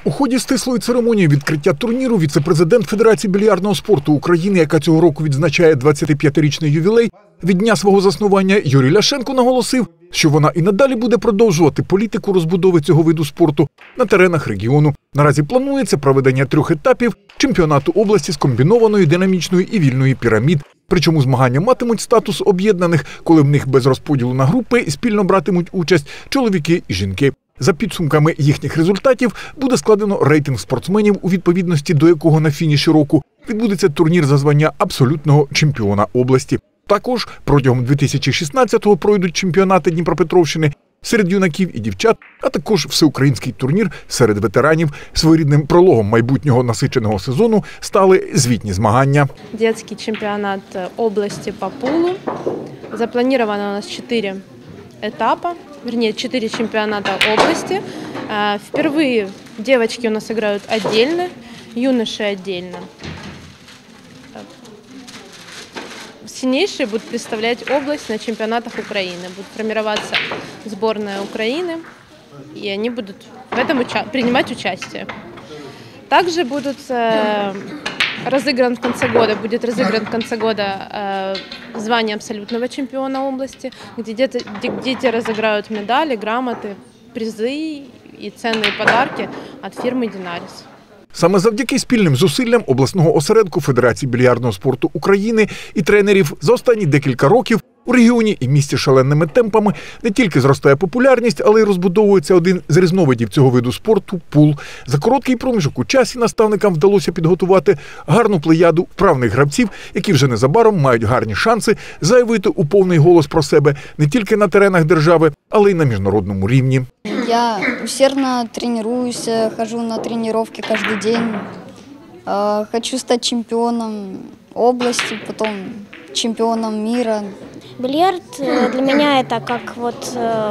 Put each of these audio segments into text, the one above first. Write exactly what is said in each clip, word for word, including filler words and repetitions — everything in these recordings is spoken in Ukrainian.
У ході стислої церемонії відкриття турніру віце-президент Федерації більярдного спорту України, яка цього року відзначає двадцятип'ятирічний ювілей, від дня свого заснування Юрій Ляшенко наголосив, що вона і надалі буде продовжувати політику розбудови цього виду спорту на теренах регіону. Наразі планується проведення трьох етапів чемпіонату області з комбінованої, динамічної і вільної пірамід. Причому змагання матимуть статус об'єднаних, коли в них без розподілу на групи спільно братимуть участь чоловіки і жінки. За підсумками їхніх результатів буде складено рейтинг спортсменів, у відповідності до якого на фініші року відбудеться турнір за звання абсолютного чемпіона області. Також протягом дві тисячі шістнадцятого пройдуть чемпіонати Дніпропетровщини серед юнаків і дівчат, а також всеукраїнський турнір серед ветеранів. Своєрідним прологом майбутнього насиченого сезону стали звітні змагання. Детский чемпионат области по пулу. Запланировано у нас четыре этапа, вернее, четыре чемпионата области. Впервые девочки у нас играют отдельно, юноши отдельно. Сильнейшие будут представлять область на чемпионатах Украины. Будет формироваться сборная Украины, и они будут в этом уча- принимать участие. Также будут э, разыгран в конце года, будет разыгран в конце года э, звание абсолютного чемпиона области, где дети, где дети разыграют медали, грамоты, призы и ценные подарки от фирмы «Динарис». Саме завдяки спільним зусиллям обласного осередку Федерації більярдного спорту України і тренерів за останні декілька років у регіоні і місті шаленими темпами не тільки зростає популярність, але й розбудовується один з різновидів цього виду спорту – пул. За короткий проміжок у часі наставникам вдалося підготувати гарну плеяду вправних гравців, які вже незабаром мають гарні шанси заявити у повний голос про себе не тільки на теренах держави, але й на міжнародному рівні. Я усердно тренируюсь, хожу на тренировки каждый день. Хочу стать чемпионом области, потом чемпионом мира. Бильярд для меня это как вот,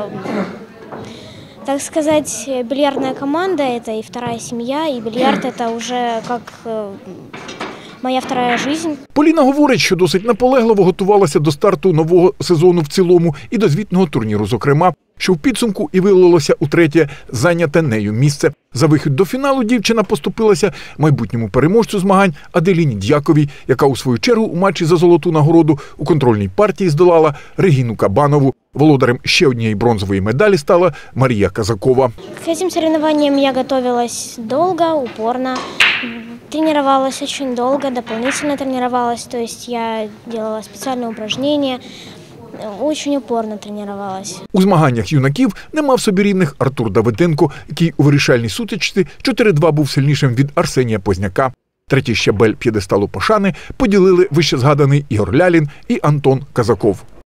так сказать, бильярдная команда, это и вторая семья, и бильярд это уже как моя вторая жизнь. Поліна говорить, що досить наполегливо готувалася до старту нового сезону в цілому і до звітного турніру зокрема, що в підсумку і вилилося у третє зайняте нею місце. За вихід до фіналу дівчина поступилася майбутньому переможцю змагань Аделіні Дяковій, яка у свою чергу у матчі за золоту нагороду у контрольній партії здолала Регіну Кабанову. Володарем ще однієї бронзової медалі стала Марія Казакова. К этим соревнованиям я готовилась долго, упорно. Тренировалась очень долго, дополнительно тренировалась, то есть я делала специальные упражнения, очень упорно тренировалась. У змаганнях юнаків не мав собі рівних Артур Давиденко, який у вирішальній сутичці чотири-два був сильнішим від Арсенія Позняка. Третій щабель п'єдесталу пошани поділили вищезгаданий Ігор Лялін і Антон Казаков.